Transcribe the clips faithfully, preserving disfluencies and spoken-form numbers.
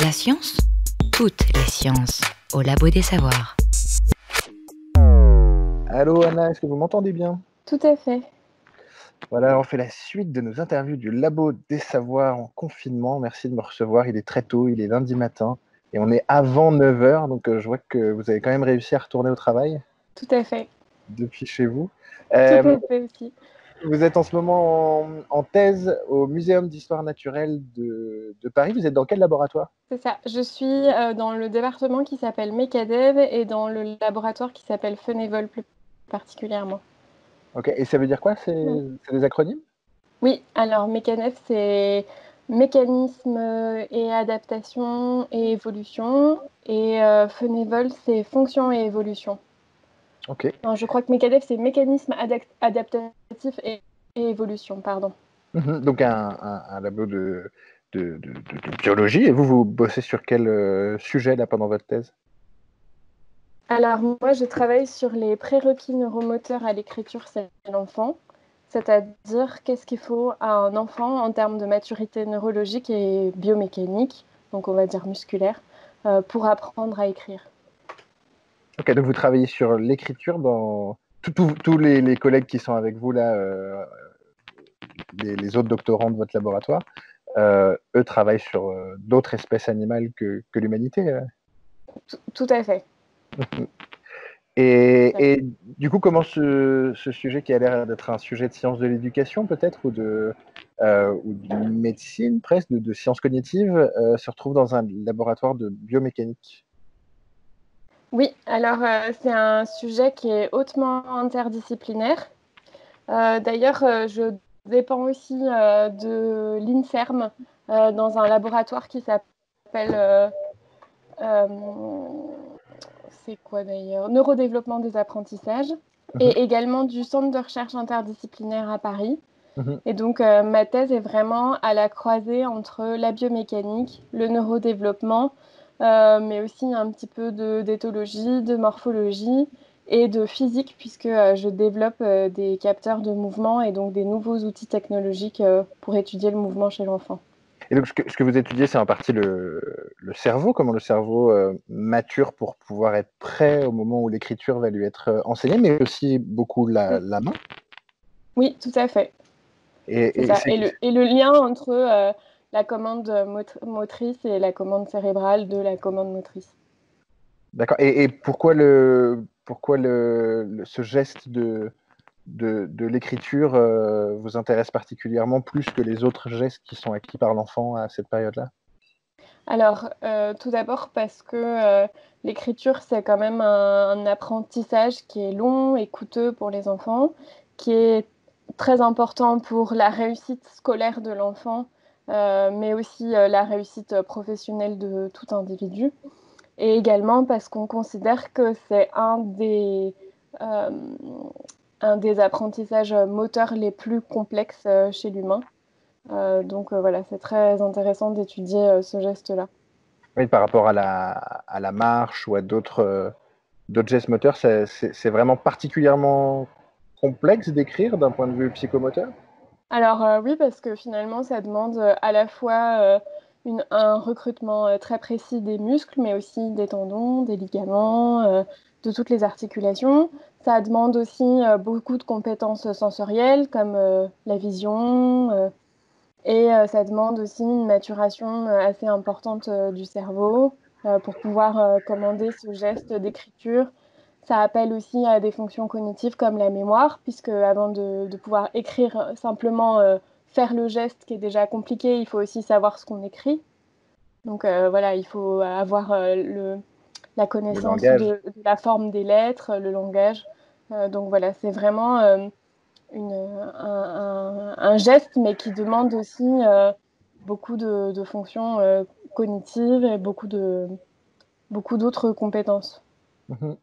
La science, toutes les sciences, au Labo des Savoirs. Allô Anna, est-ce que vous m'entendez bien? Tout à fait. Voilà, on fait la suite de nos interviews du Labo des Savoirs en confinement. Merci de me recevoir, il est très tôt, il est lundi matin et on est avant neuf heures, donc euh, je vois que vous avez quand même réussi à retourner au travail Tout à fait. depuis chez vous. Tout Euh, à fait aussi. vous êtes en ce moment en, en thèse au Muséum d'Histoire Naturelle de, de Paris. Vous êtes dans quel laboratoire? C'est ça. Je suis euh, dans le département qui s'appelle MECADEV et dans le laboratoire qui s'appelle FENEVOL plus particulièrement. Ok, et ça veut dire quoi? C'est Ouais. c'est des acronymes? Oui, alors MECADEV, c'est mécanisme et adaptation et évolution. Et euh, FENEVOL, c'est fonction et évolution. Ok. Non, je crois que MECADEV, c'est mécanisme adapt- adaptatif et, et évolution, pardon. Mhm. Donc un, un, un labo de, de, de, de, de biologie. Et vous, vous bossez sur quel euh, sujet là pendant votre thèse? Alors moi, je travaille sur les prérequis neuromoteurs à l'écriture chez l'enfant, c'est-à-dire qu'est-ce qu'il faut à un enfant en termes de maturité neurologique et biomécanique, donc on va dire musculaire, euh, pour apprendre à écrire. Ok, donc vous travaillez sur l'écriture dans tous les, les collègues qui sont avec vous là, euh, les, les autres doctorants de votre laboratoire, euh, eux travaillent sur euh, d'autres espèces animales que, que l'humanité. euh. Tout, tout à fait. Et, et du coup, comment ce, ce sujet qui a l'air d'être un sujet de sciences de l'éducation peut-être ou de, euh, ou de médecine presque, de, de sciences cognitives, euh, se retrouve dans un laboratoire de biomécanique? Oui, alors euh, c'est un sujet qui est hautement interdisciplinaire. Euh, D'ailleurs, euh, je dépends aussi euh, de l'INSERM euh, dans un laboratoire qui s'appelle... Euh, euh, c'est quoi d'ailleurs? Neurodéveloppement des apprentissages, Mhm, et également du Centre de recherche interdisciplinaire à Paris. mhm. Et donc, euh, ma thèse est vraiment à la croisée entre la biomécanique, le neurodéveloppement, euh, mais aussi un petit peu de, d'éthologie, de morphologie et de physique, puisque euh, je développe euh, des capteurs de mouvement et donc des nouveaux outils technologiques euh, pour étudier le mouvement chez l'enfant. Et donc, ce que, ce que vous étudiez, c'est en partie le, le cerveau, comment le cerveau euh, mature pour pouvoir être prêt au moment où l'écriture va lui être euh, enseignée, mais aussi beaucoup la, la main. Oui, tout à fait. Et, C'est et, ça. c'est- Et le, et le lien entre euh, la commande mot- motrice et la commande cérébrale de la commande motrice. d'accord. Et, et pourquoi, le, pourquoi le, le- ce geste de, de, de l'écriture euh, vous intéresse particulièrement plus que les autres gestes qui sont acquis par l'enfant à cette période-là? Alors, euh, tout d'abord parce que euh, l'écriture, c'est quand même un, un apprentissage qui est long et coûteux pour les enfants, qui est très important pour la réussite scolaire de l'enfant, euh, mais aussi euh, la réussite professionnelle de tout individu. Et également parce qu'on considère que c'est un des, euh, un des apprentissages moteurs les plus complexes euh, chez l'humain. Euh, donc euh, voilà, c'est très intéressant d'étudier euh, ce geste-là. Oui, par rapport à la, à la marche ou à d'autres euh, d'autres gestes moteurs, c'est c'est- c'est vraiment particulièrement complexe d'écrire d'un point de vue psychomoteur? Alors euh, oui, parce que finalement, ça demande euh, à la fois euh, une- un recrutement euh, très précis des muscles, mais aussi des tendons, des ligaments, euh, de toutes les articulations. Ça demande aussi euh, beaucoup de compétences sensorielles, comme euh, la vision, euh, et euh, ça demande aussi une maturation euh, assez importante euh, du cerveau euh, pour pouvoir euh, commander ce geste d'écriture. Ça appelle aussi à des fonctions cognitives comme la mémoire, puisque avant de, de pouvoir écrire euh, simplement euh, faire le geste qui est déjà compliqué, il faut aussi savoir ce qu'on écrit. Donc euh, voilà, il faut avoir euh, le, la Le connaissance langage. de, de la forme des lettres, le langage. Euh, donc voilà, c'est vraiment euh, une, un, un, un, geste, mais qui demande aussi euh, beaucoup de, de fonctions euh, cognitives et beaucoup de beaucoup d'autres compétences. Mhm.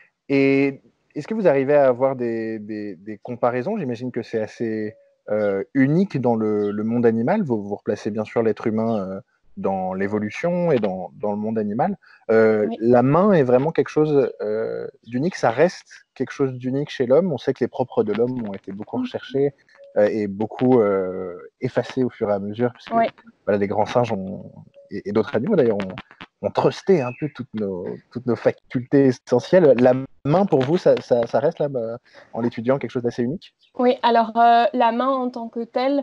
Et est-ce que vous arrivez à avoir des, des, des comparaisons? J'imagine que c'est assez euh, unique dans le, le monde animal. Vous, vous replacez bien sûr l'être humain euh, dans l'évolution et dans, dans le monde animal. Euh, Oui. la main est vraiment quelque chose euh, d'unique. Ça reste quelque chose d'unique chez l'homme. On sait que les propres de l'homme ont été beaucoup recherchés euh, et beaucoup euh, effacés au fur et à mesure, parce que Oui. voilà, les grands singes ont, et, et d'autres animaux d'ailleurs ont, ont trusté un peu toutes nos, toutes nos facultés essentielles. La main, pour vous, ça, ça, ça reste là, bah, en l'étudiant, quelque chose d'assez unique? Oui, alors euh, la main en tant que telle,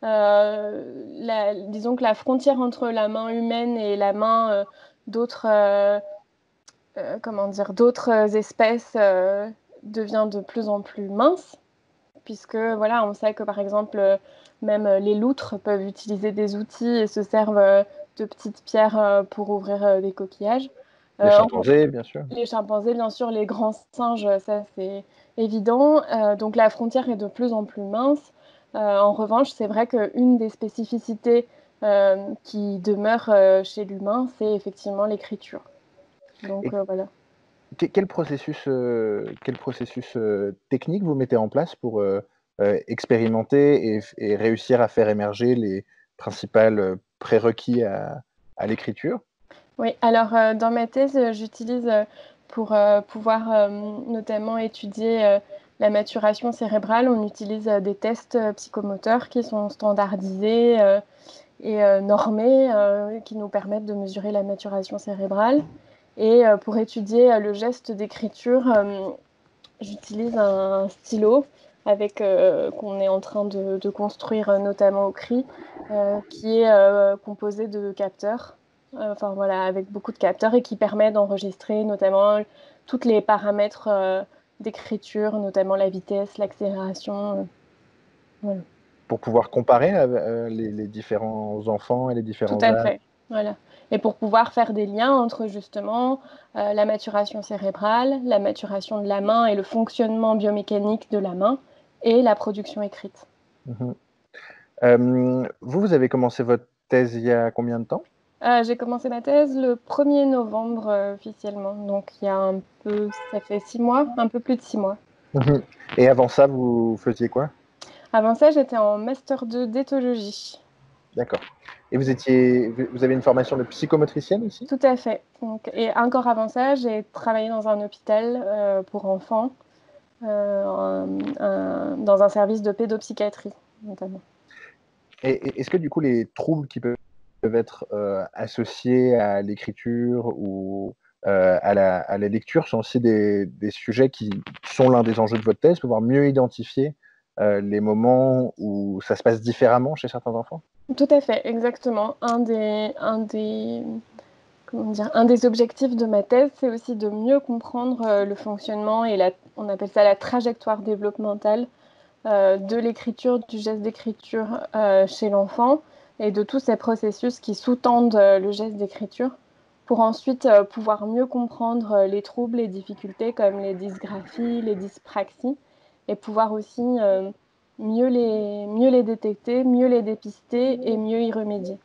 euh, la- disons que la frontière entre la main humaine et la main euh, d'autres euh, euh, comment dire, d'autres espèces euh, devient de plus en plus mince, puisque voilà, on sait que par exemple, euh, même euh, les loutres peuvent utiliser des outils et se servent euh, de petites pierres euh, pour ouvrir euh, des coquillages. Les Euh, chimpanzés, bien sûr. les chimpanzés, bien sûr, les grands singes, ça c'est évident. Euh, donc la frontière est de plus en plus mince. Euh, en revanche, c'est vrai qu'une des spécificités euh, qui demeure euh, chez l'humain, c'est effectivement l'écriture. Donc Et euh, voilà. que- quel processus, euh, quel processus euh, technique vous mettez en place pour euh, euh, expérimenter et, et réussir à faire émerger les principales euh, prérequis à, à l'écriture? Oui, alors euh, dans ma thèse, euh, j'utilise euh, pour euh, pouvoir euh, notamment étudier euh, la maturation cérébrale, on utilise euh, des tests euh, psychomoteurs qui sont standardisés euh, et euh, normés, euh, qui nous permettent de mesurer la maturation cérébrale. Et euh, pour étudier euh, le geste d'écriture, euh, j'utilise un stylo avec euh, qu'on est en train de, de construire euh, notamment au CRI, euh, qui est euh, composé de capteurs, euh, enfin voilà, avec beaucoup de capteurs et qui permet d'enregistrer notamment tous les paramètres euh, d'écriture, notamment la vitesse, l'accélération. Euh, voilà. Pour pouvoir comparer euh, les, les différents enfants et les Tout différents à âges? fait. Voilà. Et pour pouvoir faire des liens entre justement euh, la maturation cérébrale, la maturation de la main et le fonctionnement biomécanique de la main et la production écrite. Mhm. Euh, vous, vous avez commencé votre thèse il y a combien de temps? Euh, j'ai commencé ma thèse le premier novembre euh, officiellement, donc il y a un peu, ça fait six mois, un peu plus de six mois. Mhm. Et avant ça, vous faisiez quoi? Avant ça, j'étais en master deux d'éthologie. D'accord. Et vous étiez, vous avez une formation de psychomotricienne aussi? Tout à fait. Donc, et encore avant ça, j'ai travaillé dans un hôpital euh, pour enfants, euh, un, un, dans un service de pédopsychiatrie notamment. Et, et est-ce que du coup, les troubles qui peuvent peuvent être euh, associés à l'écriture ou euh, à, la, à la lecture sont aussi des, des sujets qui sont l'un des enjeux de votre thèse, pouvoir mieux identifier euh, les moments où ça se passe différemment chez certains enfants? Tout à fait, exactement. Un des, un des, comment dire, un des objectifs de ma thèse, c'est aussi de mieux comprendre euh, le fonctionnement et la, on appelle ça la trajectoire développementale euh, de l'écriture, du geste d'écriture euh, chez l'enfant et de tous ces processus qui sous-tendent euh, le geste d'écriture pour ensuite euh, pouvoir mieux comprendre euh, les troubles, les difficultés comme les dysgraphies, les dyspraxies et pouvoir aussi euh, mieux, les, mieux les détecter, mieux les dépister et mieux y remédier.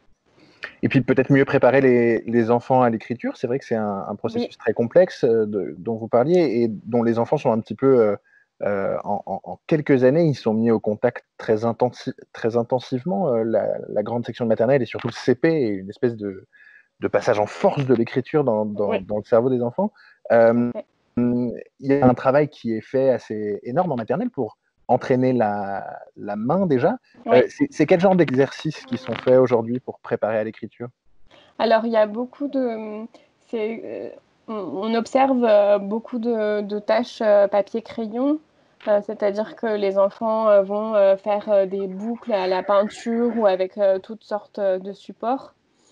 Et puis peut-être mieux préparer les, les enfants à l'écriture. C'est vrai que c'est un, un Oui, processus très complexe euh, de, dont vous parliez et dont les enfants sont un petit peu, euh, euh, en, en- en quelques années, ils sont mis au contact très, intensi- très intensivement. Euh, la, la grande section de maternelle et surtout le C P est une espèce de, de passage en force de l'écriture dans, dans- oui, dans le cerveau des enfants. tout à Euh, fait. il y a un travail qui est fait assez énorme en maternelle pour entraîner la, la main déjà. Euh, Oui. c'est c'est quel genre d'exercices qui sont faits aujourd'hui pour préparer à l'écriture? Alors, il y a beaucoup de... c'est, euh, on, on observe euh, beaucoup de, de tâches euh, papier-crayon, euh, c'est-à-dire que les enfants euh, vont euh, faire euh, des boucles à la peinture ou avec euh, toutes sortes euh, de supports.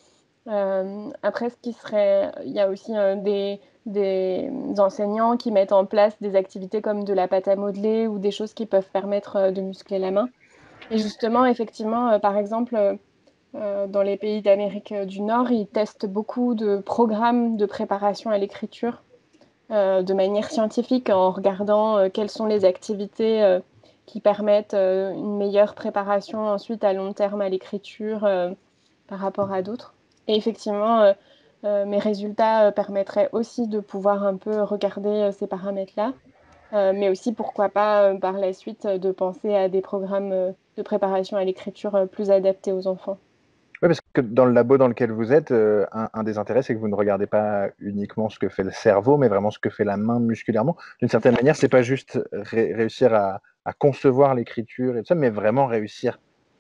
Euh, après, ce qui serait... Il y a aussi euh, des, des enseignants qui mettent en place des activités comme de la pâte à modeler ou des choses qui peuvent permettre euh, de muscler la main. Et justement, effectivement, euh, par exemple... euh, euh, dans les pays d'Amérique du Nord, ils testent beaucoup de programmes de préparation à l'écriture euh, de manière scientifique en regardant euh, quelles sont les activités euh, qui permettent euh, une meilleure préparation ensuite à long terme à l'écriture euh, par rapport à d'autres. Et effectivement, euh, euh, mes résultats euh, permettraient aussi de pouvoir un peu regarder euh, ces paramètres-là, euh, mais aussi pourquoi pas euh, par la suite euh, de penser à des programmes euh, de préparation à l'écriture euh, plus adaptés aux enfants. Oui, parce que dans le labo dans lequel vous êtes, euh, un, un des intérêts, c'est que vous ne regardez pas uniquement ce que fait le cerveau, mais vraiment ce que fait la main musculairement. D'une C'est certaine ça. manière, c'est pas juste ré- réussir à, à concevoir l'écriture et tout ça, mais vraiment réussir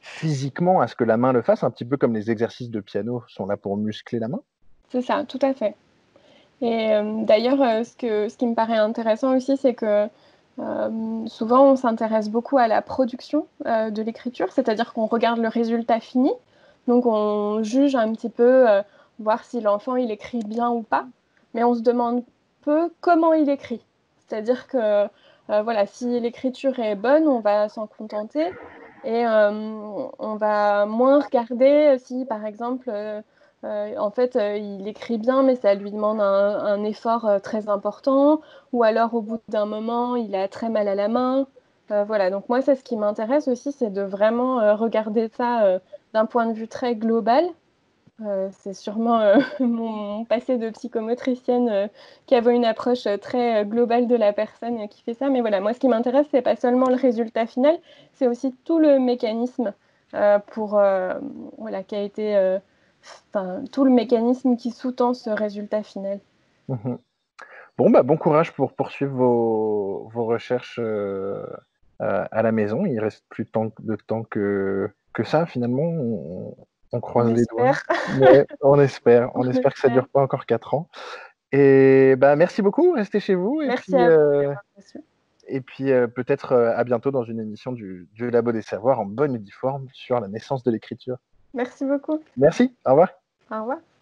physiquement à ce que la main le fasse, un petit peu comme les exercices de piano sont là pour muscler la main? C'est ça, tout à fait. Et euh, d'ailleurs, euh, ce, que, ce qui me paraît intéressant aussi, c'est que euh, souvent on s'intéresse beaucoup à la production euh, de l'écriture, c'est-à-dire qu'on regarde le résultat fini, donc on juge un petit peu, euh, voir si l'enfant il écrit bien ou pas, mais on se demande peu comment il écrit. C'est-à-dire que euh, voilà, si l'écriture est bonne, on va s'en contenter et euh, on va moins regarder si par exemple euh, euh, en fait, euh, il écrit bien, mais ça lui demande un, un effort euh, très important, ou alors au bout d'un moment, il a très mal à la main. Euh, voilà, donc moi, c'est ce qui m'intéresse aussi, c'est de vraiment euh, regarder ça euh, d'un point de vue très global. Euh, c'est sûrement euh, mon, mon passé de psychomotricienne euh, qui avait une approche euh, très euh, globale de la personne euh, qui fait ça. Mais voilà, moi, ce qui m'intéresse, c'est pas seulement le résultat final, c'est aussi tout le mécanisme euh, pour, euh, voilà, qui a été euh, enfin, tout le mécanisme qui sous-tend ce résultat final. Mmh. Bon, bah, bon courage pour poursuivre vos, vos recherches euh, euh, à la maison. Il reste plus tant de temps que, que ça, finalement. On, on On croise les doigts. espère. Ouais, on espère. On On espère que ça espère. dure pas encore quatre ans. Et bah, merci beaucoup. Restez chez vous. Et Merci puis, à vous de euh, m'avoir reçu. et puis euh, peut-être euh, à bientôt dans une émission du, du Labo des Savoirs en bonne et due forme sur la naissance de l'écriture. Merci beaucoup. Merci. Au revoir. Au revoir.